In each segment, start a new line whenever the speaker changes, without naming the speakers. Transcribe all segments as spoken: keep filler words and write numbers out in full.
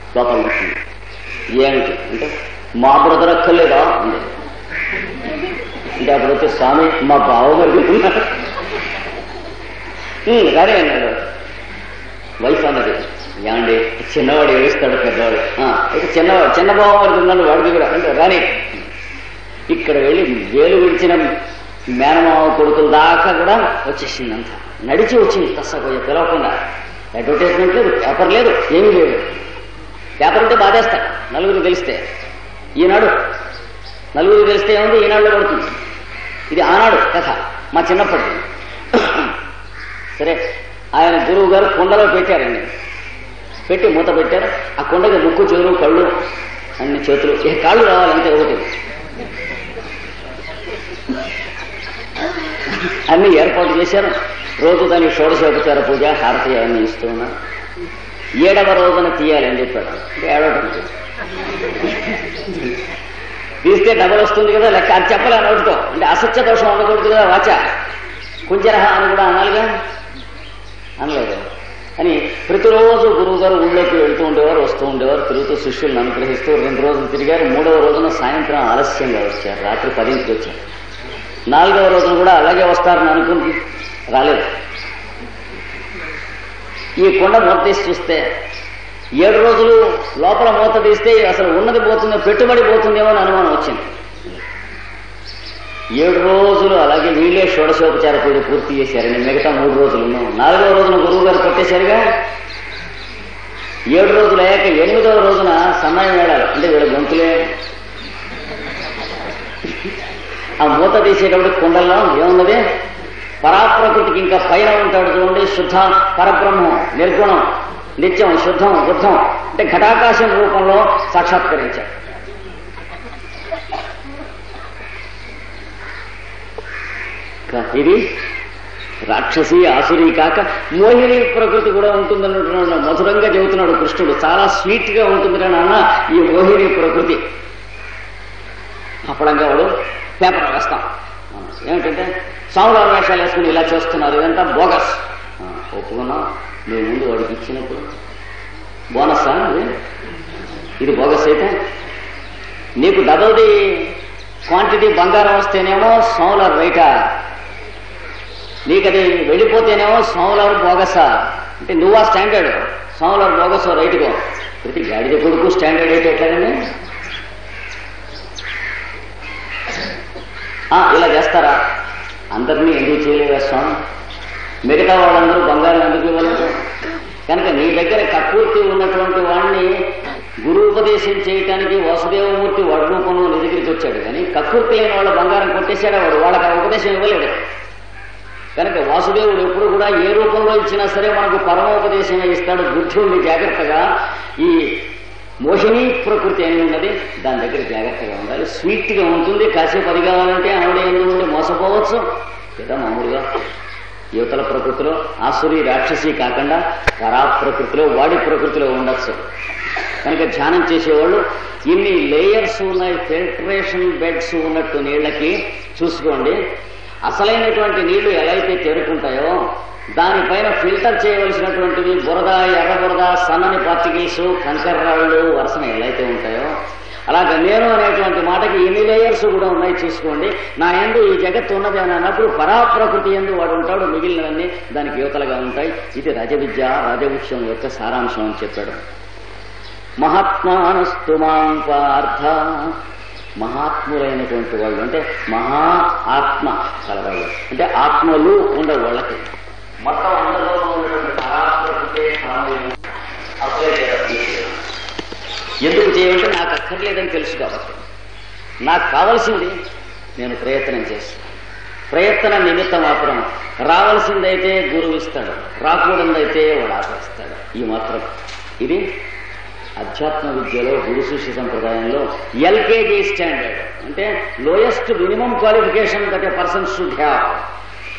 లోపల వచ్చింది. ఏమిటి అంటే మా బ్రదర్ అక్కర్లేదా అంది. అంటే అప్పుడు వచ్చి స్వామి మా బావమరిది ఉన్నారు కానీ అన్నాడు. వయసు అన్నది ఏమండి చిన్నవాడు ఏడుస్తాడు పెద్దవాడు అయితే చిన్నవాడు చిన్న బావమరిది ఉన్నాడు వాడి దగ్గర అంటే రాని ఇక్కడ వెళ్ళి వేలు విడిచిన మేనమావ కొడుకుల దాకా కూడా వచ్చేసింది. అంతా నడిచి వచ్చింది తస్సపోయే పిలవకుండా. అడ్వర్టైజ్మెంట్ లేదు, పేపర్ లేదు, ఏమీ లేదు. పేపర్ ఉంటే బాధేస్తాడు నలుగురికి తెలిస్తే. ఈనాడు నలుగురికి తెలిస్తే ఏముంది ఈనాడులో పడుతుంది. ఇది ఆనాడు కథ మా చిన్నప్పటి. సరే ఆయన గురువు గారు కుండలో పెట్టారండి. పెట్టి మూత పెట్టారు. ఆ కుండకి ముక్కు చెవులు కళ్ళు అన్ని చేతులు ఏ కాళ్ళు రావాలంటే ఒకటి అన్ని ఏర్పాటు చేశారు. రోజు దానికి షోడశోపచార పూజ హారతి అవన్నీ ఇస్తూ ఉన్నారు. ఏడవ రోజున తీయాలని చెప్పాడు. ఏడవటం తీస్తే డబల్ వస్తుంది కదా లెక్క. అది చెప్పలే నోటితో. అంటే అసత్య దోషం ఉండకూడదు కదా వాచ. కుంజరహ అని కూడా అనాలిగా అనలేదు. అని ప్రతిరోజు గురువు గారు ఊళ్ళోకి వెళ్తూ ఉండేవారు, వస్తూ ఉండేవారు. తిరుగుతూ శిష్యులను అనుగ్రహిస్తూ రెండు రోజులు తిరిగారు. మూడవ రోజున సాయంత్రం ఆలస్యంగా వచ్చారు. రాత్రి పదింటికి వచ్చారు. నాలుగవ రోజున కూడా అలాగే వస్తారని అనుకుంది, రాలేదు. ఈ కొండ మూత తీసి చూస్తే ఏడు రోజులు లోపల మూత తీస్తే అసలు ఉన్నది పోతుందో పెట్టుబడి పోతుందేమో అని అనుమానం వచ్చింది. ఏడు రోజులు అలాగే వీళ్ళే షోడశోపచార పూజ పూర్తి చేశారండి. మిగతా మూడు రోజులు ఉన్నాం. నాలుగవ రోజున గురువు గారు కొట్టేశారుగా. ఏడు రోజులు అయ్యాక ఎనిమిదవ రోజున సన్నాయి మేళాలు అంటే వీళ్ళ గొంతులే. ఆ మూత తీసేటప్పుడు కుండల్లో ఏమున్నది పరాప్రకృతికి ఇంకా పైన ఉంటాడు చూడండి. శుద్ధ పరబ్రహ్మం, నిర్గుణం, నిత్యం, శుద్ధం, బుద్ధం అంటే ఘటాకాశం రూపంలో సాక్షాత్కరించాడు. ఇది రాక్షసి ఆసురి కాక మోహిని ప్రకృతి కూడా ఉంటుందన్నట్టు మధురంగా చెబుతున్నాడు కృష్ణుడు. చాలా స్వీట్ గా ఉంటుంది నాన్న ఈ మోహిని ప్రకృతి. అప్పుడంగా వాడు పేపర్ వేస్తాం. ఏమిటంటే సాముల వేషాలు వేసుకుని ఇలా చేస్తున్నారు, ఇదంతా బోగస్. ఒప్పుకున్నా నువ్వు ముందు వాడికి ఇచ్చినప్పుడు బోనస్ అది ఇది బోగస్ అయితే నీకు డబుల్ది క్వాంటిటీ బంగారం వస్తేనేమో సోలార్ రైటా, నీకు అది వెళ్ళిపోతేనేమో సోలార్ బోగసా. అంటే నువ్వా స్టాండర్డ్, సోలార్ బోగస్ రైటుకో. ప్రతి గాడిద కొడుకు స్టాండర్డ్ అయితే ఎట్లాగండి? ఇలా చేస్తారా? అందరినీ ఎందుకు చేయలేదా స్వామి? మిగతా వాళ్ళందరూ బంగారం ఎందుకు ఇవ్వలేదు? కనుక నీ దగ్గర కపూర్తి ఉన్నటువంటి వాడిని గురువుపదేశం చేయటానికి వాసుదేవమూర్తి వాడి రూపంలో నీ దగ్గరికి వచ్చాడు. కానీ కపూర్తి లేని వాళ్ళ బంగారం కొట్టేశాడు వాడు. వాళ్ళకి ఆ ఉపదేశం ఇవ్వలేడు. కనుక వాసుదేవుడు ఎప్పుడు కూడా ఏ రూపంలో ఇచ్చినా సరే మనకు పరమోపదేశమే ఇస్తాడు. బుద్ధి ఉంది జాగ్రత్తగా. ఈ మోహిని ప్రకృతి అని ఉన్నది, దాని దగ్గర జాగ్రత్తగా ఉండాలి. స్వీట్ గా ఉంటుంది. కాసేపు అది కావాలంటే ఆవిడ ఎందుకు మోసపోవచ్చు లేదా మామూలుగా యువతల ప్రకృతిలో ఆసురి రాక్షసి కాకుండా పరా ప్రకృతిలో వాడి ప్రకృతిలో ఉండొచ్చు. కనుక ధ్యానం చేసేవాళ్ళు ఇన్ని లేయర్స్ ఉన్నాయి, ఫిల్టరేషన్ బెడ్స్ ఉన్నట్టు నీళ్లకి చూసుకోండి. అసలైనటువంటి నీళ్లు ఎలా అయితే చేరుకుంటాయో దానిపైన ఫిల్టర్ చేయవలసినటువంటివి బురద, ఎర్ర బురద, సన్నని పార్టికల్స్, కంకర్రాళ్ళు వరుసన ఎలా అయితే ఉంటాయో అలాగే నేను అనేటువంటి మాటకి ఎన్ని లేయర్స్ కూడా ఉన్నాయి చూసుకోండి. నా యందు ఈ జగత్తు ఉన్నది అని అన్నప్పుడు పరాప్రకృతి యందు వాడు ఉంటాడు, మిగిలినవన్నీ దానికి యువతలుగా ఉంటాయి. ఇది రాజవిద్య రాజవృక్షం యొక్క సారాంశం అని చెప్పాడు. మహాత్మానస్తు మాం పార్థ, మహాత్ములైనటువంటి వాళ్ళు అంటే మహా ఆత్మ కలవాళ్ళు అంటే ఆత్మలు ఉండే వాళ్ళకి మొత్తం అందరిలో ఉన్నటువంటి పరాప్రకృతి అప్లై చేయాలి. ఎందుకు చేయాలంటే నాకు అక్కర్లేదని తెలుసు కాబట్టి. నాకు కావలసింది నేను ప్రయత్నం చేస్తాను. ప్రయత్న నిమిత్త మాత్రం రావాల్సిందైతే గురువు ఇస్తాడు, రాకూడదైతే వాడు ఆపేస్తాడు. ఈ మాత్రం ఇది అధ్యాత్మ విద్యలో గురు శిష్య సంప్రదాయంలో ఎల్కేజీ స్టాండర్డ్ అంటే lowest minimum qualification that a person should have.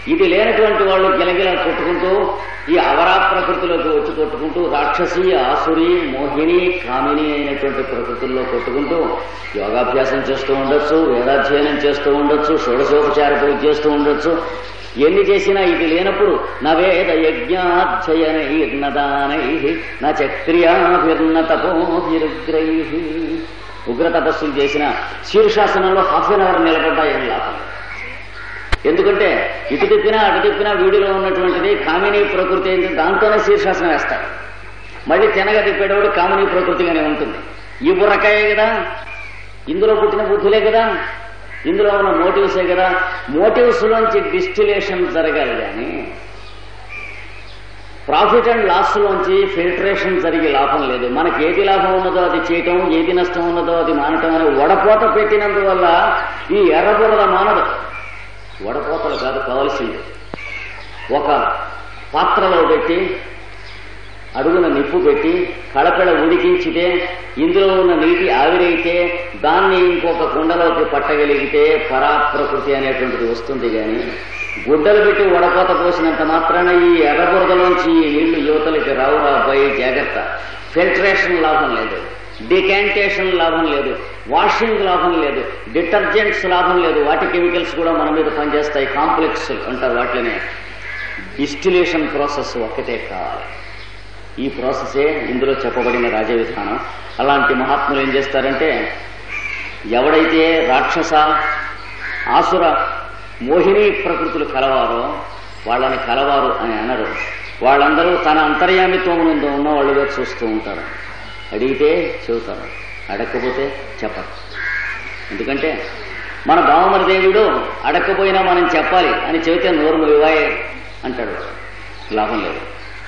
ఇది లేనటువంటి వాళ్ళు గిలగిల కొట్టుకుంటూ ఈ అవరా ప్రకృతిలోకి వచ్చి కొట్టుకుంటూ రాక్షసి, ఆసురి, మోహిని, కామిని అయినటువంటి ప్రకృతుల్లో కొట్టుకుంటూ యోగాభ్యాసం చేస్తూ ఉండొచ్చు, వేదాధ్యయనం చేస్తూ ఉండొచ్చు, షోడశోపచార పూజ చేస్తూ ఉండొచ్చు. ఎన్ని చేసినా ఇది లేనప్పుడు నవేద యజ్ఞాధ్యయనైర్నదానై న చక్రియాభిర్న తపోభిరుగ్రై. ఉగ్ర తపస్సులు చేసిన శీర్షాసనంలో హాఫ్ అన్ అవర్ నిలబడ్డా ఏం లాభం. ఎందుకంటే ఇటు తిప్పినా అటు తిప్పినా వీడిలో ఉన్నటువంటిది కామినీ ప్రకృతి ఏంటి, దాంతోనే శీర్షాసనం వేస్తాడు. మళ్ళీ తినగా తిప్పేటప్పుడు కామినీ ప్రకృతిగానే ఉంటుంది. ఈ బుర్రకాయే కదా, ఇందులో పుట్టిన బుద్ధులే కదా, ఇందులో ఉన్న మోటివ్సే కదా. మోటివ్స్ లోంచి డిస్టిలేషన్ జరగాలి కానీ ప్రాఫిట్ అండ్ లాస్ లోంచి ఫిల్టరేషన్ జరిగే లాభం లేదు. మనకి ఏది లాభం ఉన్నదో అది చేయటం, ఏది నష్టం ఉన్నదో అది మానటం అని వడపోత పెట్టినందువల్ల ఈ ఎర్రబుర్ర మానదు. వడపోతలు కాదు కావాల్సింది, ఒక పాత్రలో పెట్టి అడుగున నిప్పు పెట్టి కడపెడ ఉడికించితే ఇందులో ఉన్న నీటి ఆవిరైతే దాన్ని ఇంకొక కుండలోకి పట్టగలిగితే పరాప్రకృతి అనేటువంటిది వస్తుంది. కానీ గుడ్డలు పెట్టి వడపోత పోసినంత మాత్రాన ఈ ఎర్రబురదలోంచి ఈ నీళ్లు యువతలకి రావు. రాబాయి జాగ్రత్త. ఫిల్టరేషన్ లాభం లేదు, డికాంటేషన్ లాభం లేదు, వాషింగ్ లాభం లేదు, డిటర్జెంట్స్ లాభం లేదు. వాటి కెమికల్స్ కూడా మన మీద పనిచేస్తాయి. కాంప్లెక్స్ అంటారు వాటినే. డిస్టిలేషన్ ప్రాసెస్ ఒక్కటే కావాలి. ఈ ప్రాసెసే ఇందులో చెప్పబడిన రాజ విధానం. అలాంటి మహాత్ములు ఏం చేస్తారంటే, ఎవడైతే రాక్షస, ఆసుర, మోహిని ప్రకృతులు కలవారో వాళ్ళని కలవారు అని అనరు. వాళ్ళందరూ తన అంతర్యామిత్వం ముందు ఉన్నవాళ్ళుగా చూస్తూ ఉంటారు. అడిగితే చెబుతారు, అడగకపోతే చెప్పరు. ఎందుకంటే మన బావమరిదేవుడు అడగకపోయినా మనం చెప్పాలి అని చెబితే నోరు వివాయే అంటాడు. లాభం లేదు.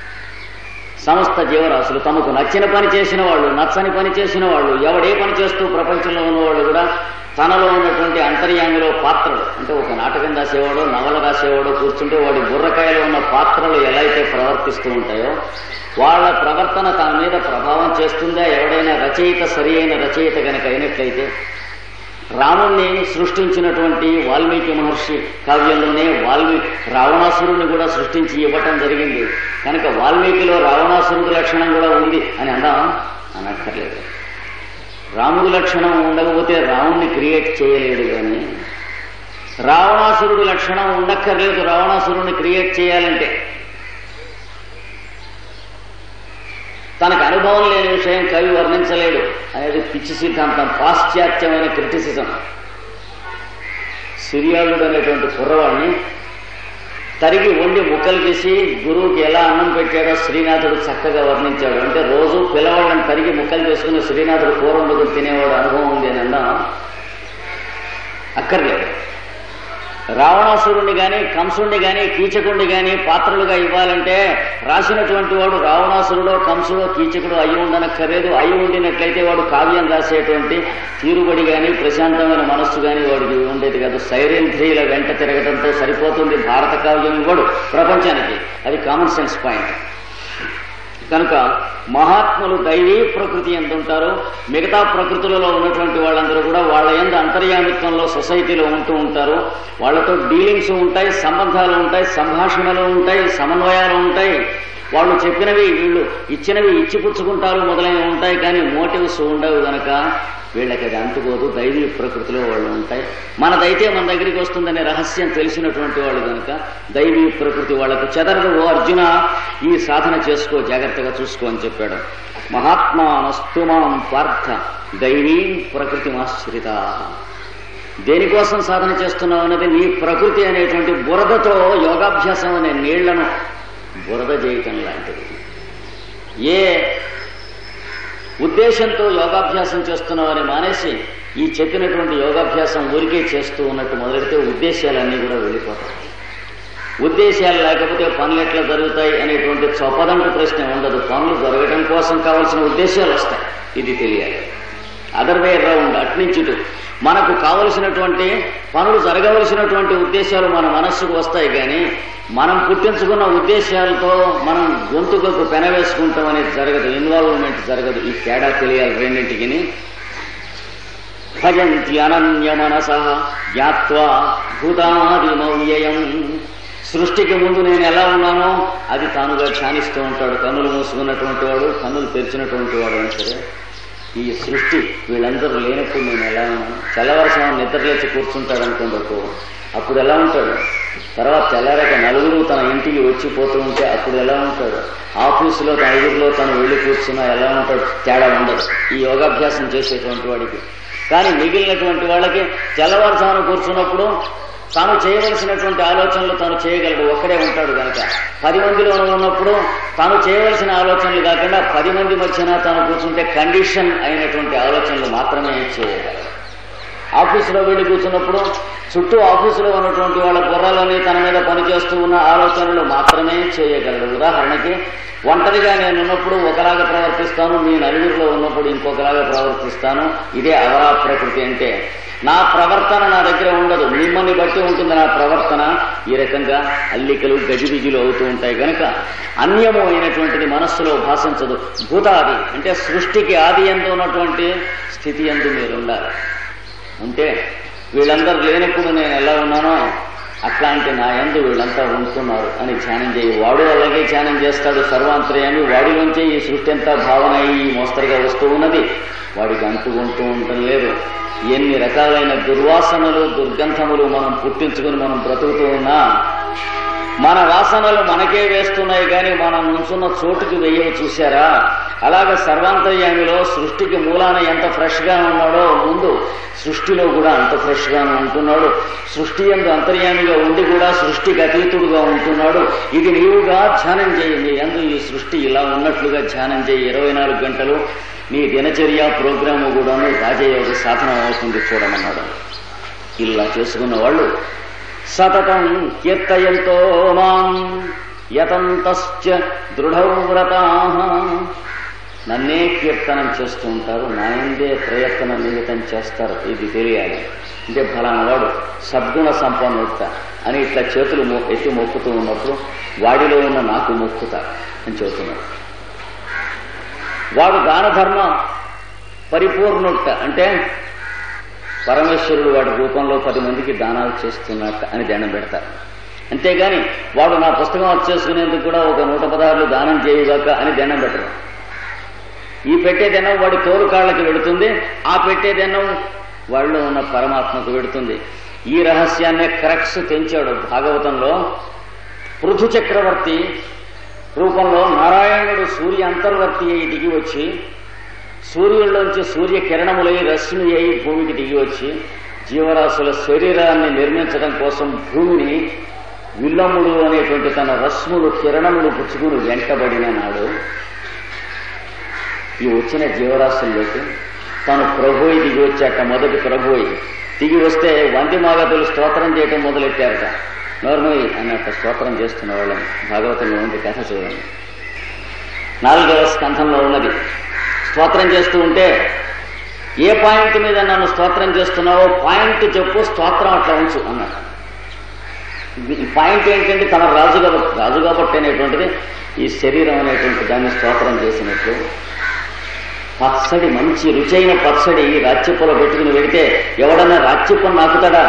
సమస్త జీవరాశులు తమకు నచ్చిన పని చేసిన వాళ్ళు, నచ్చని పని చేసిన వాళ్ళు, ఎవడే పని చేస్తూ ప్రపంచంలో ఉన్నవాళ్ళు కూడా తనలో ఉన్నటువంటి అంతర్యామిలో పాత్రలు, అంటే ఒక నాటకం రాసేవాడో నవల రాసేవాడో కూర్చుంటే వాడి బుర్రకాయలో ఉన్న పాత్రలు ఎలా అయితే ప్రవర్తిస్తూ ఉంటాయో వాళ్ళ ప్రవర్తన తన మీద ప్రభావం చేస్తుందా. ఎవడైనా రచయిత సరి అయిన రచయిత కనుక అయినట్లయితే, రాముణ్ణి సృష్టించినటువంటి వాల్మీకి మహర్షి కావ్యంలోనే వాల్మీకి రావణాసురుడిని కూడా సృష్టించి ఇవ్వటం జరిగింది. కనుక వాల్మీకిలో రావణాసురుడి లక్షణం కూడా ఉంది అని అందామా? అనక్కర్లేదు. రాముడి లక్షణం ఉండకపోతే రాముణ్ణి క్రియేట్ చేయలేడు. కానీ రావణాసురుడి లక్షణం ఉండక్కర్లేదు రావణాసురుడిని క్రియేట్ చేయాలంటే. తనకు అనుభవం లేని విషయం కవి వర్ణించలేడు అనేది పిచ్చి సిద్ధాంతం, పాశ్చాత్యమైన క్రిటిసిజం. సిరియాళుడు అనేటువంటి కుర్రవాడిని తరిగి వండి ముక్కలు చేసి గురువుకి ఎలా అన్నం పెట్టాడో శ్రీనాథుడు చక్కగా వర్ణించాడు. అంటే రోజు పిల్లవాళ్ళని తరిగి ముక్కలు చేసుకుని శ్రీనాథుడు కూర వండుకుని తినేవాడు అనుభవం ఉంది అని అన్నా అక్కర్లేదు. రావణాసురుణ్ణి కానీ కంసుణ్ణి కానీ కీచకుణ్ణి కానీ పాత్రలుగా ఇవ్వాలంటే రాసినటువంటి వాడు రావణాసురుడో కంసుడో కీచకుడో అయి ఉండనక్కర్లేదు. అయి ఉండినట్లయితే వాడు కావ్యం రాసేటువంటి తీరుబడి కానీ ప్రశాంతమైన మనస్సు కానీ వాడికి ఉండేది కాదు. సైరేంద్రియుల వెంట తిరగడంతో సరిపోతుంది భారత కావ్యం ఇవ్వడు ప్రపంచానికి. అది కామన్ సెన్స్ పాయింట్. కనుక మహాత్ములు దైవీ ప్రకృతి ఎందుంటారు, మిగతా ప్రకృతులలో ఉన్నటువంటి వాళ్ళందరూ కూడా వాళ్ళ యందు అంతర్యామిత్వంలో సొసైటీలో ఉంటూ ఉంటారు. వాళ్లతో డీలింగ్స్ ఉంటాయి, సంబంధాలు ఉంటాయి, సంభాషణలు ఉంటాయి, సమన్వయాలు ఉంటాయి. వాళ్ళు చెప్పినవి వీళ్ళు ఇచ్చినవి ఇచ్చిపుచ్చుకుంటారు మొదలైనవి ఉంటాయి. కానీ మోటివ్స్ ఉండవు కనుక వీళ్ళకి అది అంటుకోదు. దైవీ ప్రకృతిలో వాళ్ళు ఉంటాయి. మనదైతే మన దగ్గరికి వస్తుందనే రహస్యం తెలిసినటువంటి వాళ్ళు కనుక దైవీ ప్రకృతి వాళ్లకు చెదరదు. ఓ అర్జున, ఈ సాధన చేసుకో, జాగ్రత్తగా చూసుకో అని చెప్పాడు. మహాత్మానస్తుమాం పార్థ దైవీ ప్రకృతిమాశ్రిత. దేనికోసం సాధన చేస్తున్నావు అన్నది నీ ప్రకృతి అనేటువంటి బురదతో యోగాభ్యాసం అనే నీళ్లను బురద చేయటం లాంటిది. ఏ ఉద్దేశంతో యోగాభ్యాసం చేస్తున్నామని మానేసి ఈ చెప్పినటువంటి యోగాభ్యాసం ఊరికే చేస్తూ ఉన్నట్టు మొదలెడితే ఉద్దేశాలన్నీ కూడా వెళ్ళిపోతాయి. ఉద్దేశాలు లేకపోతే పనులు ఎట్లా జరుగుతాయి అనేటువంటి చొప్పదంటు ప్రశ్న ఉండదు. పనులు జరగడం కోసం కావాల్సిన ఉద్దేశాలు వస్తాయి. ఇది తెలియాలి. అదర్ వే రౌండ్, అట్నుంచి మనకు కావలసినటువంటి పనులు జరగవలసినటువంటి ఉద్దేశాలు మన మనస్సుకు వస్తాయి. కానీ మనం పుట్టించుకున్న ఉద్దేశాలతో మనం గొంతుకు పెనవేసుకుంటాం అనేది జరగదు. ఇన్వాల్వ్మెంట్ జరగదు. ఈ తేడా తెలియాలి రెండింటికి. భజంతి అనన్య మనసః జ్ఞాత్వా భూతాదిమవ్యయం సృష్టికి ముందు నేను ఎలా ఉన్నానో అది తానుగా ధ్యానిస్తూ ఉంటాడు. కన్నులు మూసుకున్నటువంటి వాడు, కన్నులు తెరిచినటువంటి వాడు అని సరే ఈ సృష్టి వీళ్ళందరూ లేనప్పుడు నేను ఎలా ఉన్నాను. తెల్లవారుసాము నిద్రలేచి కూర్చుంటాడు అనుకోండి, అప్పుడు ఎలా ఉంటాడు. తర్వాత తెల్లారాక నలుగురు తన ఇంటికి వచ్చిపోతూ ఉంటే అప్పుడు ఎలా ఉంటాడు. ఆఫీసులో తన ఐదుగురిలో తను వెళ్ళి కూర్చున్నా ఎలా ఉంటాడు. తేడా ఉండదు ఈ యోగాభ్యాసం చేసేటువంటి వాడికి. కానీ మిగిలినటువంటి వాళ్ళకి తెల్లవారుసామున కూర్చున్నప్పుడు తాను చేయవలసినటువంటి ఆలోచనలు తాను చేయగలడు, ఒక్కడే ఉంటాడు కనుక. పది మందిలో ఉన్నప్పుడు తాను చేయవలసిన ఆలోచనలు కాకుండా పది మంది మధ్యన తాను కూర్చుంటే కండిషన్ అయినటువంటి ఆలోచనలు మాత్రమే చేయగలడు. ఆఫీసులో వెళ్ళి కూర్చున్నప్పుడు చుట్టూ ఆఫీసులో ఉన్నటువంటి వాళ్ళ బుర్రలోని తన మీద పనిచేస్తూ ఉన్న ఆలోచనలు మాత్రమే చేయగలడు. ఉదాహరణకి ఒంటరిగా నేను ఉన్నప్పుడు ఒకలాగా ప్రవర్తిస్తాను, మీ నలుగురిలో ఉన్నప్పుడు ఇంకొకలాగా ప్రవర్తిస్తాను. ఇదే అవరా ప్రకృతి అంటే. నా ప్రవర్తన నా దగ్గర ఉండదు, మిమ్మల్ని బట్టి ఉంటుంది నా ప్రవర్తన. ఈ రకంగా అల్లికలు గజిబిజిలు అవుతూ ఉంటాయి కనుక అన్యము అయినటువంటిది మనస్సులో భాషించదు. భూతాది అంటే సృష్టికి ఆది ఎందు ఉన్నటువంటి స్థితి ఎందు మీరు ఉండాలి. అంటే వీళ్ళందరూ లేనప్పుడు నేను ఎలా ఉన్నానో అట్లాంటి నా యందు వీళ్ళంతా ఉంటున్నారు అని ధ్యానం చేయి. వాడు అలాగే ధ్యానం చేస్తాడు. సర్వాంతర్యామి వాడిలోంచే ఈ సృష్టి అంతా భావన ఈ మోస్తరుగా వస్తూ ఉన్నది. వాడికి అంటుకుంటూ ఉండటం లేదు. ఎన్ని రకాలైన దుర్వాసనలు దుర్గంధములు మనం పుట్టించుకుని మనం బ్రతుకుతూ ఉన్నా మన వాసనలు మనకే వేస్తున్నాయి కానీ మనం నుంచున్న చోటుకి వెయ్యవు. చూశారా? అలాగే సర్వాంతర్యామిలో సృష్టికి మూలాన ఎంత ఫ్రెష్ గా ఉన్నాడో ముందు సృష్టిలో కూడా అంత ఫ్రెష్ గా ఉంటున్నాడు. సృష్టి యందు అంతర్యామిగా ఉండి కూడా సృష్టికి అతీతుడుగా ఉంటున్నాడు. ఇది నీవుగా ధ్యానం చేయి. నీ యందు ఈ సృష్టి ఇలా ఉన్నట్లుగా ధ్యానం చేయి. ఇరవై నాలుగు గంటలు నీ దినచర్య ప్రోగ్రాము కూడాను రాజయోగ సాధనం అవుతుంది చూడమన్నాడు. ఇలా చేసుకున్న వాళ్ళు సతతం కీర్తయంతో మాం యతంతశ్చ దృఢవ్రతాః నన్నే కీర్తనం చేస్తూ ఉంటారు, నాయందే ప్రయత్న నిమితం చేస్తారు. ఇది తెలియాలి. అంటే ఫలానా వాడు సద్గుణ సంపన్నుత అని ఇట్లా చేతులు ఎత్తి మొక్కుతూ ఉన్నప్పుడు వాడిలో ఉన్న నాకు మొక్కుతా అని చెబుతున్నాడు. వాడు దానధర్మ పరిపూర్ణుట అంటే పరమేశ్వరుడు వాడి రూపంలో పది మందికి దానాలు చేస్తున్నట్ట అని దండం పెడతారు. అంతేగాని వాడు నా పుస్తకం వచ్చేసుకునేందుకు కూడా ఒక నూట పదహారులు దానం చేయగాక అని దండం పెట్టరు. ఈ పెట్టేదెన్నం వాడి తోలు కాళ్ళకి వెడుతుంది, ఆ పెట్టేదెన్నం వాళ్ళలో ఉన్న పరమాత్మకు వెడుతుంది. ఈ రహస్యాన్నే క్రక్స్ తెంచాడు భాగవతంలో. పృథు చక్రవర్తి రూపంలో నారాయణుడు సూర్య అంతర్వర్తి అయి దిగి వచ్చి సూర్యుల్లోంచి సూర్య కిరణములై రశ్మి అయి భూమికి దిగి వచ్చి జీవరాశుల శరీరాన్ని నిర్మించడం కోసం భూమిని విల్లములు అనేటువంటి తన రశ్ములు కిరణములు పుచ్చుకుని వెంటబడిన నాడు ఈ వచ్చిన జీవరాశుల్లోకి తను ప్రభుయి దిగి వచ్చాక మొదటి ప్రభుయి దిగి వస్తే వంది మాగతులు స్తోత్రం చేయటం మొదలెట్టారట. నోర్మోయి అన్నట్టు స్తోత్రం చేస్తున్న వాళ్ళని భాగవతంలో ఉంది. కథ చూడండి, నాలుగవ స్కంధంలో ఉన్నది. స్తోత్రం చేస్తూ ఉంటే ఏ పాయింట్ మీద నన్ను స్తోత్రం చేస్తున్నావో పాయింట్ చెప్పు, స్తోత్రం అట్లా ఉంచు అన్నాడు. ఈ పాయింట్ ఏంటంటే తన రాజు కాబట్టి రాజు కాబట్టి అనేటువంటిది ఈ శరీరం అనేటువంటి దాన్ని స్తోత్రం చేసినట్లు పచ్చడి మంచి రుచైన పచ్చడి రాజ్యపులో పెట్టుకుని వెడితే ఎవడన్నా రాజ్యపం నాకుతాడా?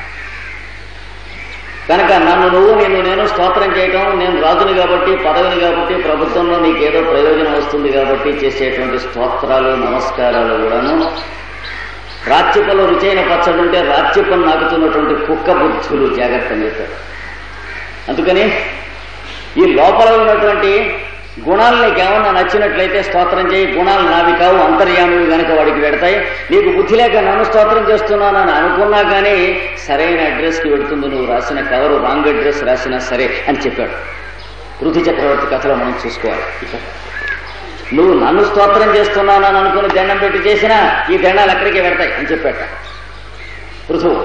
కనుక నన్ను నువ్వు నిన్ను నేను స్తోత్రం చేయటం, నేను రాజుని కాబట్టి పదవిని కాబట్టి ప్రభుత్వంలో నీకేదో ప్రయోజనం వస్తుంది కాబట్టి చేసేటువంటి స్తోత్రాలు నమస్కారాలు కూడాను రాజ్యపంలో రుచైన పచ్చడి ఉంటే రాజ్యపం నాకుతున్నటువంటి కుక్క బుద్ధులు జాగ్రత్తగా చెప్పారు. అందుకని ఈ లోపల ఉన్నటువంటి గుణాలు నీకేమన్నా నచ్చినట్లయితే స్తోత్రం చేయి. గుణాలు నావి కావు, అంతర్యామివి కనుక వాడికి పెడతాయి. నీకు బుద్ధి లేక నన్ను స్తోత్రం చేస్తున్నానని అనుకున్నా కానీ సరైన అడ్రస్కి పెడుతుంది. నువ్వు రాసిన కవరు రాంగ్ అడ్రస్ రాసినా సరే అని చెప్పాడు. పృథు చక్రవర్తి కథలో మనం చూసుకోవాలి. నువ్వు నన్ను స్తోత్రం చేస్తున్నానని అనుకుని దండం పెట్టి చేసినా ఈ దండాలు ఎక్కడికి పెడతాయి అని చెప్పాట పృథువు.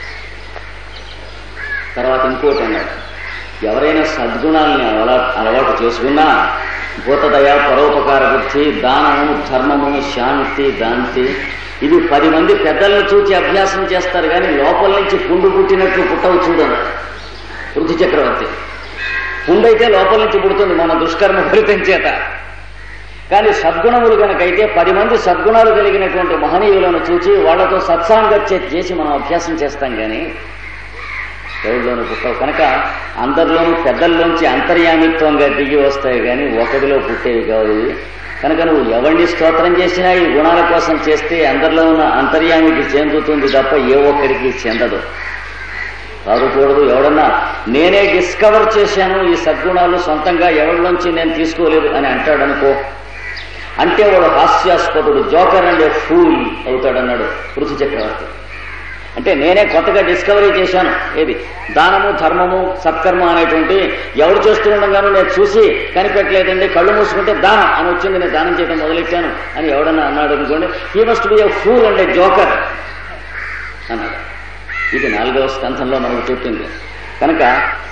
తర్వాత ఇంకోటి అన్నాడు, ఎవరైనా సద్గుణాలని అలా అలవాటు చేసుకున్నా భూతదయ, పరోపకార బుద్ధి, దానము, ధర్మము, శాంతి, దాంతి ఇవి పది మంది పెద్దలను చూచి అభ్యాసం చేస్తారు కానీ లోపల నుంచి పుండు పుట్టినట్లు పుట్టవు చూడను పృథు చక్రవర్తి. పుండైతే లోపల నుంచి పుడుతుంది మన దుష్కర్మ ఫలితం చేత. కానీ సద్గుణములు కనుకైతే పది మంది సద్గుణాలు కలిగినటువంటి మహనీయులను చూచి వాళ్లతో సత్సాంగత్యం చేసి మనం అభ్యాసం చేస్తాం. కానీ ఎవరిలోనూ పుట్టవు. కనుక అందరిలోనూ పెద్దల్లోంచి అంతర్యామిత్వంగా దిగి వస్తాయి కానీ ఒకటిలో పుట్టేవి కావు. కనుక నువ్వు ఎవరిని స్తోత్రం చేసినా ఈ గుణాల కోసం చేస్తే అందరిలో ఉన్న అంతర్యామికి చెందుతుంది తప్ప ఏ ఒక్కడికి చెందదు, రాకూడదు. ఎవడన్నా నేనే డిస్కవర్ చేశాను ఈ సద్గుణాలు సొంతంగా ఎవరిలోంచి నేను తీసుకోలేదు అని అంటాడనుకో, అంటే వాడు హాస్యాస్పదుడు, జోకర్ అండ్ ఫూల్ అవుతాడన్నాడు పృథు చక్రవర్తి. అంటే నేనే కొత్తగా డిస్కవరీ చేశాను ఏది దానము ధర్మము సత్కర్మ అనేటువంటి ఎవరు చేస్తూ ఉండగాను నేను చూసి కనిపెట్టలేదండి, కళ్ళు మూసుకుంటే దానం అని వచ్చింది, నేను దానం చేయడం మొదలెట్టాను అని ఎవడన్నా అన్నాడు అనుకోండి, he must be a fool and a joker అన్నాడు. ఇది నాలుగవ స్కంధంలో మనకు చెప్పింది. కనుక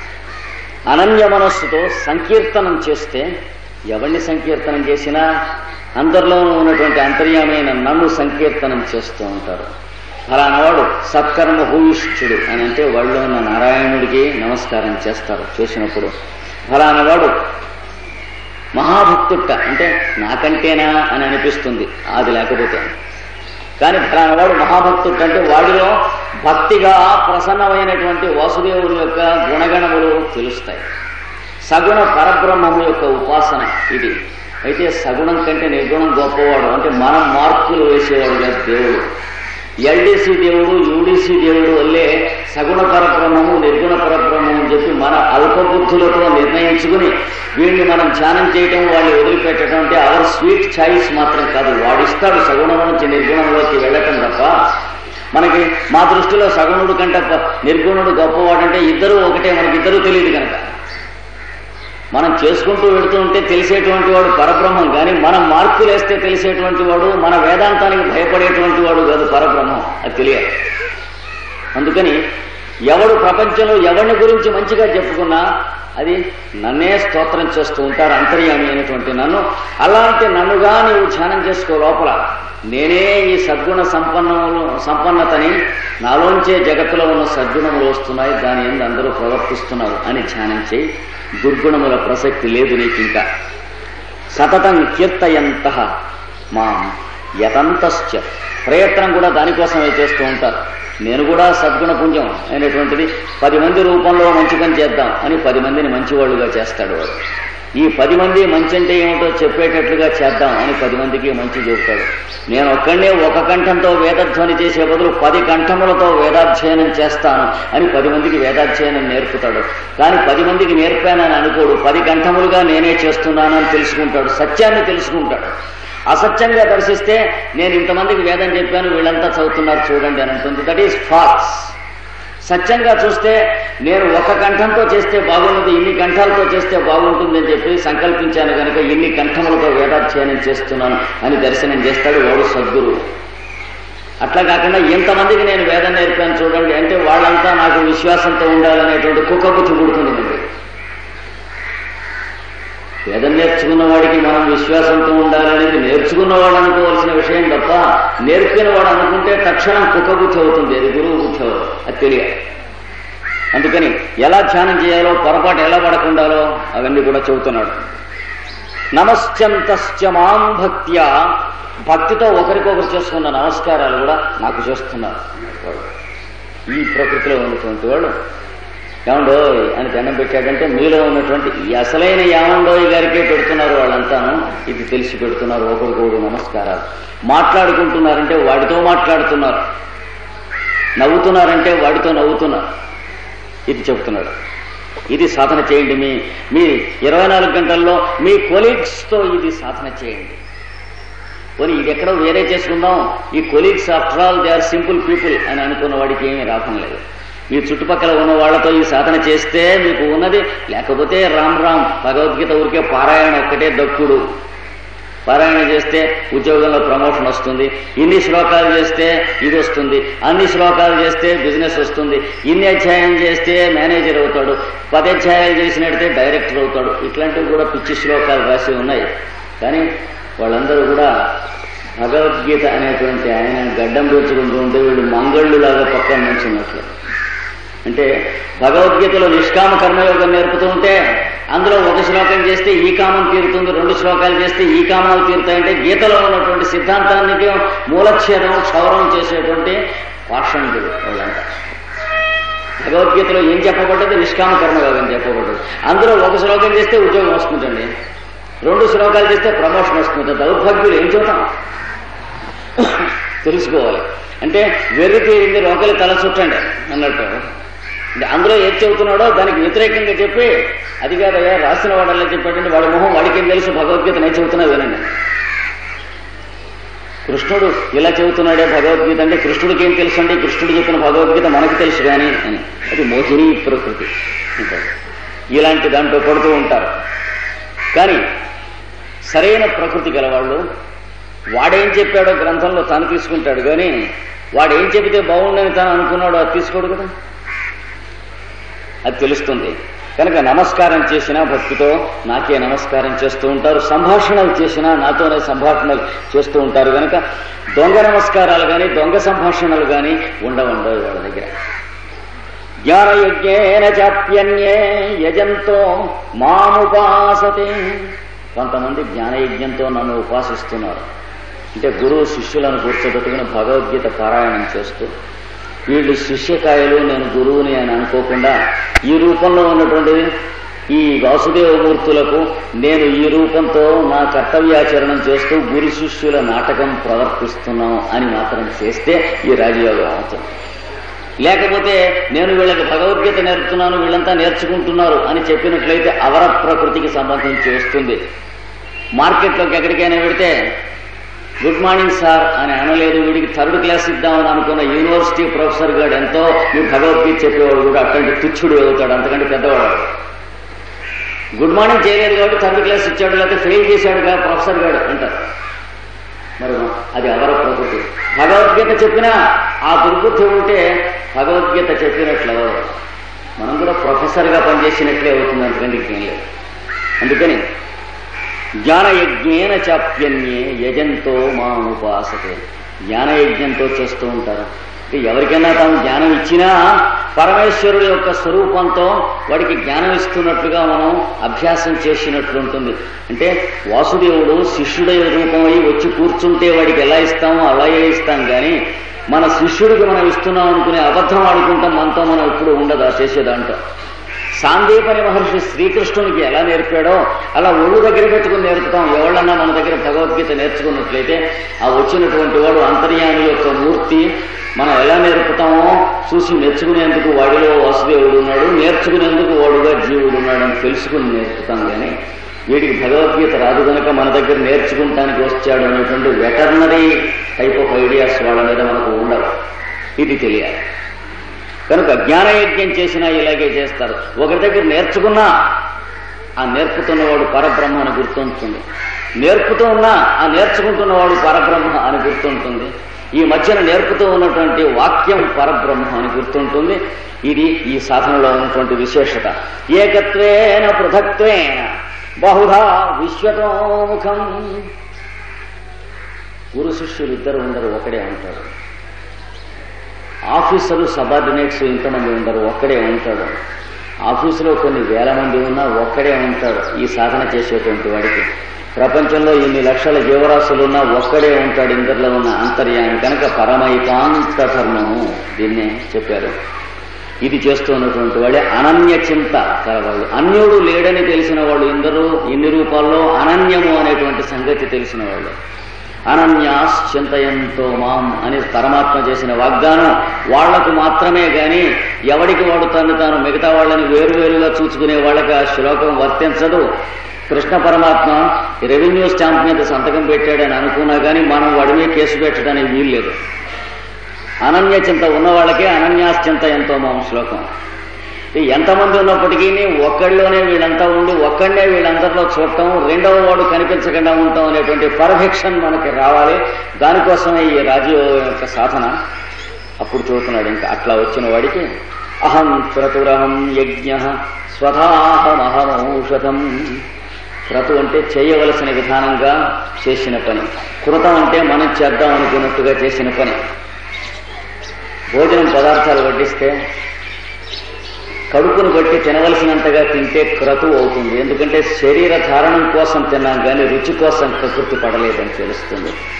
అనన్య మనస్సుతో సంకీర్తనం చేస్తే ఎవరిని సంకీర్తనం చేసినా అందరిలోనూ ఉన్నటువంటి అంతర్యామైన నన్ను సంకీర్తనం చేస్తూ ఉంటారు. ఫలానావాడు సత్కర్మ భూయిష్ఠుడు అని అంటే వాళ్ళు ఉన్న నారాయణుడికి నమస్కారం చేస్తారు చేసినప్పుడు. ఫలానావాడు మహాభక్తుట్ట అంటే నాకంటేనా అని అనిపిస్తుంది అది లేకపోతే. కానీ ఫలానావాడు మహాభక్తుడు అంటే వాడిలో భక్తిగా ప్రసన్నమైనటువంటి వాసుదేవుని యొక్క గుణగణములు తెలుస్తాయి. సగుణ పరబ్రహ్మము యొక్క ఉపాసన ఇది. అయితే సగుణం కంటే నిర్గుణం గొప్పవాడు అంటే మనం మార్పులు వేసేవాడుగా దేవుడు. ఎల్డీసీ దేవుడు యూడీసీ దేవుడు వల్లే సగుణ పరబ్రహ్మము నిర్గుణ పరబ్రహ్మము అని చెప్పి మన అల్పబుద్ధులతో నిర్ణయించుకుని వీడిని మనం ధ్యానం చేయటం వాళ్ళు వదిలిపెట్టడం అంటే అవర్ స్వీట్ ఛాయిస్ మాత్రం కాదు, వాడిస్తాడు సగుణం నుంచి నిర్గుణంలోకి వెళ్ళటం తప్ప. మనకి మా దృష్టిలో సగుణుడు కంటే నిర్గుణుడు గొప్పవాడంటే ఇద్దరూ ఒకటే, మనకిద్దరూ తెలియదు కనుక మనం చేసుకుంటూ వెడుతూ ఉంటే తెలిసేటువంటి వాడు పరబ్రహ్మం. కానీ మనం మార్పులు వేస్తే తెలిసేటువంటి వాడు మన వేదాంతానికి భయపడేటువంటి వాడు కాదు పరబ్రహ్మం, అది తెలియాలి. అందుకని ఎవడు ప్రపంచంలో ఎవరిని గురించి మంచిగా చెప్పుకున్నా అది నన్నే స్తోత్రం చేస్తూ ఉంటారు, అంతర్యామి అయినటువంటి నన్ను. అలాంటి నన్నుగా నీవు ధ్యానం చేసుకో. లోపల నేనే ఈ సద్గుణ సంపన్నములు సంపన్నతని నాలోంచే జగత్తులో ఉన్న సద్గుణములు వస్తున్నాయి, దాని ఎందు అందరూ ప్రవర్తిస్తున్నారు అని ధ్యానం చేయి. దుర్గుణముల ప్రసక్తి లేదు నీకు. ఇంకా సతతం కీర్తయంత మాం యతంతశ్చ ప్రయత్నం కూడా దానికోసమే చేస్తూ ఉంటారు. నేను కూడా సద్గుణ పుంజం అనేటువంటిది పది మంది రూపంలో మంచి పని చేద్దాం అని పది మందిని మంచివాళ్ళుగా చేస్తాడు వాడు. ఈ పది మంది మంచి అంటే ఏమిటో చెప్పేటట్లుగా చేద్దాం అని పది మందికి మంచి చెబుతాడు. నేను ఒక్కడే ఒక కంఠంతో వేదధ్వని చేసే బదులు పది కంఠములతో వేదాధ్యయనం చేస్తాను అని పది మందికి వేదాధ్యయనం నేర్పుతాడు. కానీ పది మందికి నేర్పానని అనుకోడు, పది కంఠములుగా నేనే చేస్తున్నానని తెలుసుకుంటాడు, సత్యాన్ని తెలుసుకుంటాడు. అసత్యంగా దర్శిస్తే నేను ఇంతమందికి వేదం చెప్పాను వీళ్ళంతా చదువుతున్నారు చూడండి అని అంటుంది, దట్ ఈస్ ఫాల్స్. సత్యంగా చూస్తే నేను ఒక కంఠంతో చేస్తే బాగున్నది, ఇన్ని కంఠాలతో చేస్తే బాగుంటుంది అని చెప్పి సంకల్పించాను కనుక ఇన్ని కంఠములతో వేదాధ్యయనం చేస్తున్నాను అని దర్శనం చేస్తాడు వాడు సద్గురువు. అట్లా కాకుండా ఇంతమందికి నేను వేదం నేర్పాను చూడండి అంటే వాళ్ళంతా నాకు విశ్వాసంతో ఉండాలనేటువంటి కుక్కబుద్ధి పుడుతుంది. వేదం నేర్చుకున్న వాడికి మనం విశ్వాసంతో ఉండాలనేది నేర్చుకున్నవాడు అనుకోవాల్సిన విషయం తప్ప నేర్పిన వాడు అనుకుంటే తక్షణం కుక్కబుద్ధి అవుతుంది, అది గురువు బుద్ధి అవుతుంది, అది తెలియాలి. అందుకని ఎలా ధ్యానం చేయాలో పొరపాటు ఎలా పడకుండాలో అవన్నీ కూడా చెబుతున్నాడు. నమశ్చంతశ్చ మాం భక్త్యా భక్తితో ఒకరికొకరు చేసుకున్న నమస్కారాలు కూడా నాకు చేస్తున్నారు. ఈ ప్రకృతిలో ఉన్నటువంటి వాళ్ళు యామండోయ్ అని దండం పెట్టాడంటే మీలో ఉన్నటువంటి అసలైన యామండోయ్ గారికే పెడుతున్నారు వాళ్ళంతాను. ఇది తెలిసి పెడుతున్నారు ఒకరికొకరు నమస్కారాలు. మాట్లాడుకుంటున్నారంటే వాడితో మాట్లాడుతున్నారు, నవ్వుతున్నారంటే వాడితో నవ్వుతున్నారు. ఇది చెప్తున్నాడు. ఇది సాధన చేయండి. మీ మీ ఇరవై నాలుగు గంటల్లో మీ కొలీగ్స్తో ఇది సాధన చేయండి. పోనీ ఇది ఎక్కడో వేరే చేసుకుందాం, ఈ colleagues after all they are simple people అని అనుకున్న వాడికి ఏమీ రావడం లేదు. మీ చుట్టుపక్కల ఉన్న వాళ్లతో ఈ సాధన చేస్తే మీకు ఉన్నది, లేకపోతే రామ్ రామ్ భగవద్గీత ఊరికే పారాయణ ఒక్కటే దక్కుడు. పారాయణ చేస్తే ఉద్యోగంలో ప్రమోషన్ వస్తుంది, ఇన్ని శ్లోకాలు చేస్తే ఇది వస్తుంది, అన్ని శ్లోకాలు చేస్తే బిజినెస్ వస్తుంది, ఇన్ని అధ్యాయం చేస్తే మేనేజర్ అవుతాడు, పది అధ్యాయాలు చేసినట్టే డైరెక్టర్ అవుతాడు. ఇట్లాంటివి కూడా పిచ్చి శ్లోకాలు రాసి ఉన్నాయి. కానీ వాళ్ళందరూ కూడా భగవద్గీత అనేటువంటి ఆయన గడ్డం పెంచుకుంటూ ఉంటే వీళ్ళు మంగళ్ళులాగా పక్కన నుంచి ఉన్నట్లు. అంటే భగవద్గీతలో నిష్కామ కర్మయోగం నేర్పుతూ ఉంటే అందులో ఒక శ్లోకం చేస్తే ఈ కామం తీరుతుంది, రెండు శ్లోకాలు చేస్తే ఈ కామాలు తీరుతాయంటే గీతలో ఉన్నటువంటి సిద్ధాంతానికి మూలఛేదం క్షౌరం చేసేటువంటి పాషండులు వాళ్ళంతా. అందుకని భగవద్గీత అనేటువంటి ఆయన గడ్డం పెంచుకుంటూ ఉంటే వీళ్ళు మంగళ్ళులాగా పక్కన నుంచి ఉన్నట్లు. అంటే భగవద్గీతలో నిష్కామ కర్మయోగం నేర్పుతూ ఉంటే అందులో ఒక శ్లోకం చేస్తే ఈ కామం తీరుతుంది, రెండు శ్లోకాలు చేస్తే ఈ కామాలు తీరుతాయంటే గీతలో ఉన్నటువంటి సిద్ధాంతానికి మూలఛేదం క్షౌరం చేసేటువంటి పాషండులు వాళ్ళంతా. భగవద్గీతలో ఏం చెప్పబడ్డది? నిష్కామ కర్మయోగం చెప్పబడ్డది. అందులో ఒక శ్లోకం చేస్తే ఉద్యోగం వస్తుందండి, రెండు శ్లోకాలు చేస్తే ప్రమోషన్ వస్తుంది. దౌర్భాగ్యులు ఏం చూద్దాం తెలుసుకోవాలి. అంటే వెర్రి తీరింది రోకలి తల చుట్టండి అన్నట్టు. అందులో ఏది చెబుతున్నాడో దానికి వ్యతిరేకంగా చెప్పి అది కాదయ్యా రాసిన వాడల్లా చెప్పాడంటే వాడి మొహం వాడికేం తెలుసు, భగవద్గీత నేను చెబుతున్నా వినండి. కృష్ణుడు ఇలా చెబుతున్నాడే భగవద్గీత అంటే కృష్ణుడికి ఏం తెలుసు అండి, కృష్ణుడు చెప్పిన భగవద్గీత మనకు తెలుసు కానీ అని. అది మోహిని ప్రకృతి అంటారు. ఇలాంటి దాంట్లో పడుతూ ఉంటారు. కానీ సరైన ప్రకృతి గలవాళ్ళు వాడేం చెప్పాడో గ్రంథంలో తాను తీసుకుంటాడు, కానీ వాడేం చెబితే బాగుండని తాను అనుకున్నాడో అది తీసుకోడు కదా, అది తెలుస్తుంది. కనుక నమస్కారం చేసినా భక్తితో నాకే నమస్కారం చేస్తూ ఉంటారు, సంభాషణలు చేసినా నాతోనే సంభాషణలు చేస్తూ ఉంటారు. కనుక దొంగ నమస్కారాలు కానీ దొంగ సంభాషణలు కానీ ఉండవుండవు వాళ్ళ దగ్గర. జ్ఞానయజ్ఞేన చాప్యన్యే యజంతో మాముపాసతే. కొంతమంది జ్ఞానయజ్ఞంతో నన్ను ఉపాసిస్తున్నారు. అంటే గురువు శిష్యులను కూర్చోబెట్టుకుని భగవద్గీత పారాయణం చేస్తూ వీళ్ళు శిష్యకాయలు నేను గురువుని అని అనుకోకుండా ఈ రూపంలో ఉన్నటువంటి ఈ వాసుదేవమూర్తులకు నేను ఈ రూపంతో నా కర్తవ్యాచరణం చేస్తూ గురు శిష్యుల నాటకం ప్రవర్తిస్తున్నాం అని మాత్రం చేస్తే ఈ రాజయోగం అవుతుంది. లేకపోతే నేను వీళ్ళకి భగవద్గీత నేర్పుతున్నాను వీళ్ళంతా నేర్చుకుంటున్నారు అని చెప్పినట్లయితే అవర ప్రకృతికి సంబంధించి వస్తుంది. మార్కెట్లోకి ఎక్కడికైనా పెడితే గుడ్ మార్నింగ్ సార్ అని అనలేదు, వీడికి థర్డ్ క్లాస్ ఇద్దామని అనుకున్న యూనివర్సిటీ ప్రొఫెసర్ గారు ఎంతో మీ భగవద్గీత చెప్పేవాడు కూడా అట్లాంటి తుచ్చుడు అవుతాడు, అంతకంటే పెద్దవాడు. గుడ్ మార్నింగ్ చేయలేదు కాబట్టి థర్డ్ క్లాస్ ఇచ్చాడు, లేకపోతే ఫెయిల్ చేశాడు కదా ప్రొఫెసర్ గారు అంటారు. మరి అది అవర ప్రకృతి. భగవద్గీత చెప్పినా ఆ దుర్బుద్ధి ఉంటే భగవద్గీత చెప్పినట్లు మనం కూడా ప్రొఫెసర్గా పనిచేసినట్లే అవుతుంది, అంతకంటే ఇంకేం లేదు. అందుకని జ్ఞానయజ్ఞేన చాప్యన్యే యజంతో మాముపాసతే. జ్ఞానయజ్ఞంతో చేస్తూ ఉంటారు. ఎవరికైనా తాము జ్ఞానం ఇచ్చినా పరమేశ్వరుడు యొక్క స్వరూపంతో వాడికి జ్ఞానం ఇస్తున్నట్లుగా మనం అభ్యాసం చేసినట్లుంటుంది. అంటే వాసుదేవుడు శిష్యుడి రూపమై వచ్చి కూర్చుంటే వాడికి ఎలా ఇస్తామో అలాగే ఇస్తాం, కానీ మన శిష్యుడికి మనం ఇస్తున్నాం అనుకునే అబద్ధం ఆడుకుంటాం, మనతో మనం ఎప్పుడు ఉండదు ఆ చేసేదాంట్లో. సాందీపని మహర్షి శ్రీకృష్ణునికి ఎలా నేర్పాడో అలా ఒళ్ళు దగ్గర పెట్టుకుని నేర్పుతాం. ఎవళ్ళన్నా మన దగ్గర భగవద్గీత నేర్చుకున్నట్లయితే ఆ వచ్చినటువంటి వాడు అంతర్యామి యొక్క మూర్తి మనం ఎలా నేర్పుతామో చూసి నేర్చుకునేందుకు వాడిలో వాసుదేవుడు ఉన్నాడు, నేర్చుకునేందుకు వాడుగా జీవుడు ఉన్నాడు అని తెలుసుకుని నేర్పుతాం. కానీ వీడికి భగవద్గీత రాదు కనుక మన దగ్గర నేర్చుకుంటానికి వచ్చాడు అనేటువంటి వెటర్నరీ టైప్ ఆఫ్ ఐడియాస్ వాళ్ళ మీద మనకు ఉండవు. ఇది తెలియాలి. కనుక జ్ఞానయజ్ఞం చేసినా ఇలాగే చేస్తారు. ఒకరి దగ్గర నేర్చుకున్నా ఆ నేర్పుతున్నవాడు పరబ్రహ్మ అని గుర్తుంటుంది, నేర్పుతూ ఉన్నా ఆ నేర్చుకుంటున్నవాడు పరబ్రహ్మ అని గుర్తుంటుంది, ఈ మధ్యన నేర్పుతూ ఉన్నటువంటి వాక్యం పరబ్రహ్మ అని గుర్తుంటుంది. ఇది ఈ సాధనలో ఉన్నటువంటి విశేషత. ఏకత్వేన పృథక్త్వేన బహుధా విశ్వతోముఖం. గురు శిష్యులు ఇద్దరు ఉండరు, ఒకడే ఉంటాడు. ఆఫీసరు సబార్డినేట్స్ ఇంతమంది ఉండరు, ఒక్కడే ఉంటాడు. ఆఫీసులో కొన్ని వేల మంది ఉన్నా ఒక్కడే ఉంటాడు. ఈ సాధన చేసేటువంటి వాడికి ప్రపంచంలో ఇన్ని లక్షల జీవరాశులున్నా ఒక్కడే ఉంటాడు, ఇందరిలో ఉన్న అంతర్యామి. కనుక పరమైకాంత ధర్మము దీన్నే చెప్పారు. ఇది చేస్తున్నటువంటి వాళ్ళే అనన్య చింత కలవాళ్ళు. అన్యుడు లేడని తెలిసిన వాళ్ళు ఇందరూ ఇన్ని రూపాల్లో అనన్యము అనేటువంటి సంగతి తెలిసిన వాళ్ళు. అనన్యాశ్చింతయంతో మాం అని పరమాత్మ చేసిన వాగ్దానం వాళ్లకు మాత్రమే గాని ఎవడికి వాడు తను తాను మిగతా వాళ్ళని వేరువేరుగా చూసుకునే వాళ్ళకి ఆ శ్లోకం వర్తించదు. కృష్ణ పరమాత్మ రెవెన్యూ స్టాంప్ మీద సంతకం పెట్టాడని అనుకున్నా కానీ మనం వాడి మీద కేసు పెట్టడానికి వీల్లేదు. అనన్య చింత ఉన్న వాళ్ళకే అనన్యాశ్చింత ఎంతో మాం శ్లోకం. ఎంతమంది ఉన్నప్పటికీ ఒక్కడిలోనే వీళ్ళంతా ఉండి ఒక్కడే వీళ్ళందరిలో చూడటం, రెండవ వాడు కనిపించకుండా ఉండటం అనేటువంటి పర్ఫెక్షన్ మనకి రావాలి. దానికోసమే ఈ రాజయోగం యొక్క సాధన. అప్పుడు చూస్తున్నాడు ఇంకా అట్లా వచ్చిన వాడికి అహం క్రతురహం యజ్ఞ స్వధాహమహమౌషధం. క్రతు అంటే చేయవలసిన విధానంగా చేసిన పని, కృతం అంటే మనం చేద్దాం అనుకున్నట్టుగా చేసిన పని. భోజనం పదార్థాలు వడ్డిస్తే కడుపును బట్టి తినవలసినంతగా తింటే క్రతు అవుతుంది. ఎందుకంటే శరీర ధారణం కోసం తిన్నాం కానీ రుచి కోసం ప్రకృతి పడలేదని తెలుస్తుంది.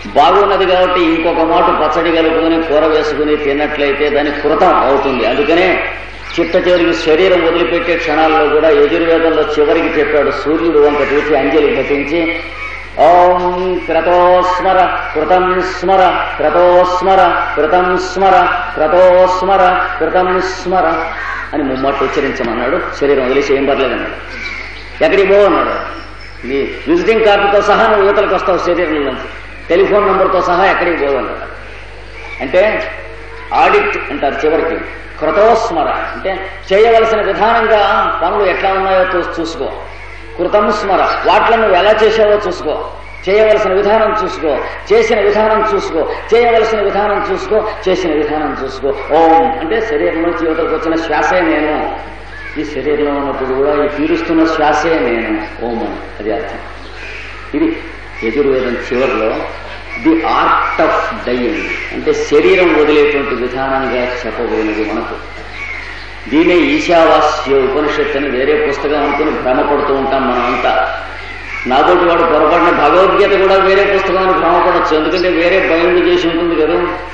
బాగున్నది కాబట్టి ఇంకొక మాట పచ్చడి కలుపుకొని కూర వేసుకుని తిన్నట్లయితే దాని కృతం అవుతుంది. అందుకనే చిట్ట చివరికి శరీరం వదిలిపెట్టే క్షణాల్లో కూడా యజుర్వేదంలో చివరికి చెప్పాడు, సూర్యుడు వంక చూసి అంజలి ఘటించి ఓం క్రతోస్మర కృతం స్మర క్రతోస్మర కృతం స్మర క్రతోస్మర కృతం స్మర అని ముమ్మట్టు ఉచ్చరించమన్నాడు. శరీరం వదిలేసి ఏం పర్లేదన్నాడు. ఎక్కడికి పోవన్నాడు, నీ విజిటింగ్ కార్డుతో సహా నువ్వు యువతలకు వస్తావు శరీరం నుంచి, టెలిఫోన్ నెంబర్తో సహా ఎక్కడికి పోవన్నాడు. అంటే ఆడిట్ అంటారు చివరికి. కృతోస్మర అంటే చేయవలసిన విధానంగా పనులు ఎట్లా ఉన్నాయో చూసుకో. కృతం స్మర వాటిలో నువ్వు ఎలా చేసావో చూసుకో. చేయవలసిన విధానం చూసుకో, చేసిన విధానం చూసుకో, చేయవలసిన విధానం చూసుకో, చేసిన విధానం చూసుకో. ఓం అంటే శరీరంలో యువతలకు వచ్చిన శ్వాసే నేను, ఈ శరీరంలో ఉన్నప్పుడు కూడా ఈ పీలుస్తున్న శ్వాసే నేను ఓం అని, అది అర్థం. ఇది యజుర్వేదం చివరిలో ది ఆర్ట్ ఆఫ్ డయింగ్ అంటే శరీరం వదిలేటువంటి విధానంగా చెప్పబడినది మనకు. దీనే ఈశావాస్య ఉపనిషత్తు అని వేరే పుస్తకం అనుకుని భ్రమపడుతూ ఉంటాం మనం అంతా. నాతోటి వాడు పొరపాటున భగవద్గీత కూడా వేరే పుస్తకాన్ని భ్రమపడచ్చు, ఎందుకంటే వేరే బయలు చేసి ఉంటుంది కదా.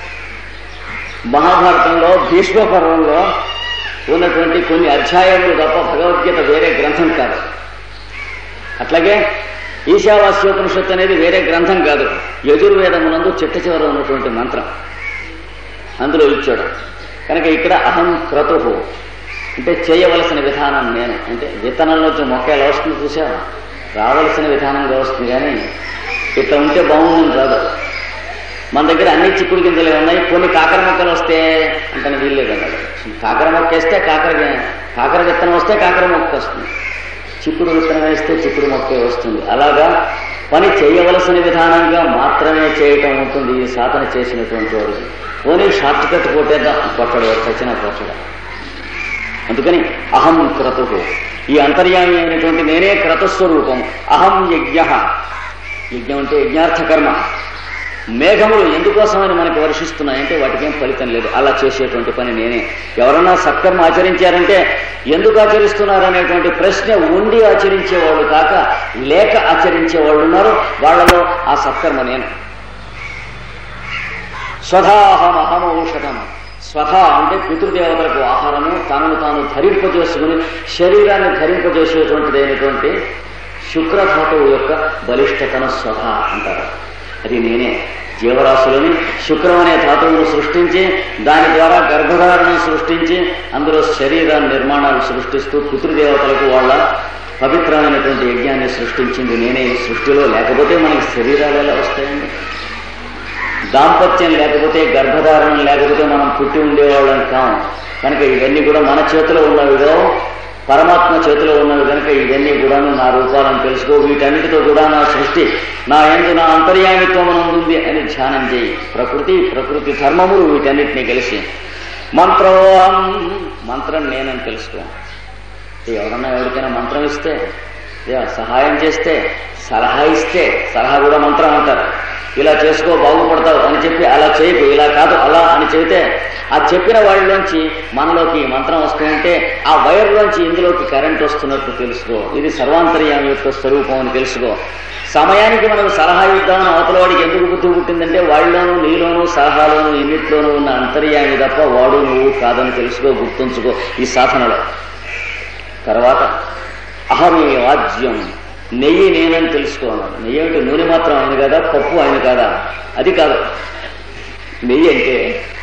మహాభారతంలో భీష్మ పర్వంలో ఉన్నటువంటి కొన్ని అధ్యాయములు తప్ప భగవద్గీత వేరే గ్రంథం కాదు. అట్లాగే ఈశావాస్యోపనిషత్తు అనేది వేరే గ్రంథం కాదు, యజుర్వేదమునందు చిట్ట చివర ఉన్నటువంటి మంత్రం అందులో ఇచ్చాడు. కనుక ఇక్కడ అహం క్రతుహు అంటే చేయవలసిన విధానం నేను. అంటే విత్తనంలోంచి మొక్క ఎలా వస్తుంది చూసావా, రావలసిన విధానంగా వస్తుంది, కానీ ఇట్లా ఉంటే బాగుందని రాదు. మన దగ్గర అన్ని చిక్కుడు గింజలే ఉన్నాయి, కొన్ని కాకర మొక్కలు వస్తే అంటే వీల్లేదన్నాడు. కాకర మొక్క వేస్తే కాకర కాకర విత్తనం వస్తే కాకర మొక్క వస్తుంది, చిక్కుడు విత్తనం వేస్తే చిక్కుడు మొక్కే వస్తుంది. అలాగా పని చేయవలసిన విధానంగా మాత్రమే చేయటం ఉంటుంది ఈ సాధన చేసినటువంటి వాడు. ఓన్లీ షార్ట్ కట్ కొట్టేద్దా కొట్టడు, చచ్చిన కొట్టడం. అందుకని అహం క్రతుహు, ఈ అంతర్యామి అయినటువంటి నేనే క్రతుస్వరూపం. అహం యజ్ఞ, యజ్ఞం అంటే యజ్ఞార్థ కర్మ. మేఘములు ఎందుకోసమని మనకి వర్షిస్తున్నాయంటే వాటికేం ఫలితం లేదు, అలా చేసేటువంటి పని నేనే. ఎవరన్నా సత్కర్మ ఆచరించారంటే ఎందుకు ఆచరిస్తున్నారనేటువంటి ప్రశ్న ఉండి ఆచరించేవాళ్ళు కాక లేక ఆచరించేవాళ్ళు ఉన్నారు, వాళ్లలో ఆ సత్కర్మ నేను. స్వధాహం అహమౌషధం. స్వధ అంటే పితృదేవతలకు ఆహారము, తనను తాను ధరింపజేసుకుని శరీరాన్ని ధరింపజేసేటువంటిదైనటువంటి శుక్రధాతువు యొక్క బలిష్టతను స్వధ అంటారు. అది నేనే. జీవరాశులని శుక్రం అనే ధాతువును సృష్టించి దాని ద్వారా గర్భధారణను సృష్టించి అందులో శరీర నిర్మాణాలు సృష్టిస్తూ పితృదేవతలకు వాళ్ళ పవిత్రమైనటువంటి యజ్ఞాన్ని సృష్టించింది నేనే ఈ సృష్టిలో. లేకపోతే మనకి శరీరాలు ఎలా వస్తాయండి? దాంపత్యం లేకపోతే, గర్భధారణం లేకపోతే మనం పుట్టి ఉండేవాళ్ళం కాం. కనుక ఇవన్నీ కూడా మన చేతిలో ఉన్నవిగా పరమాత్మ చేతిలో ఉన్నవి కనుక ఇవన్నీ కూడాను నా రూపాలను తెలుసుకో. వీటన్నిటితో కూడా నా సృష్టి నా యందు నా అంతర్యామిత్వం ఉంది అని ధ్యానం చేయి. ప్రకృతి ప్రకృతి ధర్మములు వీటన్నిటినీ కలిసి మంత్రోహం, మంత్రం నేనని తెలుసుకో. ఎవరన్నా ఎవరికైనా మంత్రం ఇస్తే, సహాయం చేస్తే, సలహా ఇస్తే, సలహా కూడా మంత్రం అంటారు. ఇలా చేసుకో బాగుపడతావు అని చెప్పి అలా చేయకు, ఇలా కాదు అలా అని చెబితే ఆ చెప్పిన వాళ్ళలోంచి మనలోకి మంత్రం వస్తుంటే ఆ వైర్లోంచి ఇందులోకి కరెంట్ వస్తున్నట్టు తెలుసుకో. ఇది సర్వాంతర్యామి యొక్క స్వరూపం అని తెలుసుకో. సమయానికి మనం సలహా ఇద్దామని అవతల వాడికి ఎందుకు బుద్ధి పుట్టిందంటే వాళ్ళలోనూ నీలోనూ సలహాలోనూ ఇన్నిట్లోనూ ఉన్న అంతర్యామి తప్ప వాడు నువ్వు కాదని తెలుసుకో, గుర్తుంచుకో ఈ సాధనలో. తర్వాత అహమే వాజ్యం, నెయ్యి నేనని తెలుసుకోవాలి. నెయ్యి అంటే నూనె మాత్రం ఆయన కదా, పప్పు ఆయన కాదా, అది కాదు. నెయ్యి అంటే